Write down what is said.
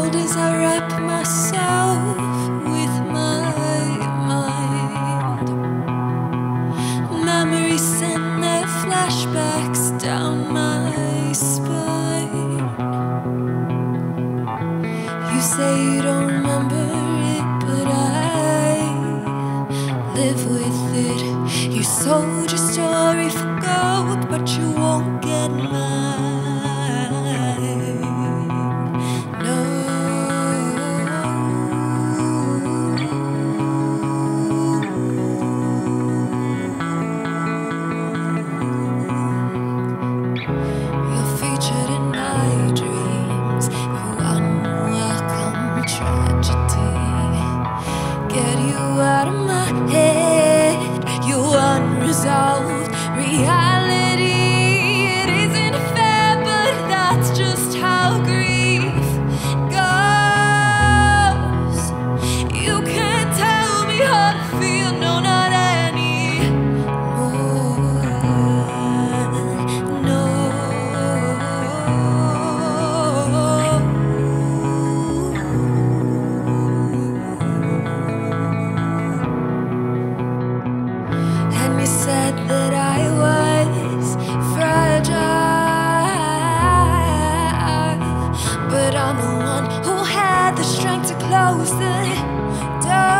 world as I wrap myself with my mind. Memories send their flashbacks down my spine. You say you don't remember it, but I live with it. You sold your story for gold, but you won't get mine. No. You're featured in my dreams. You unwelcome tragedy. Get you out of my head. You unresolved reality. It isn't fair, but that's just how grief goes. You can't tell me how to feel, no, not anymore. No. And you said that I was fragile, but I'm the one who had the strength to close the door.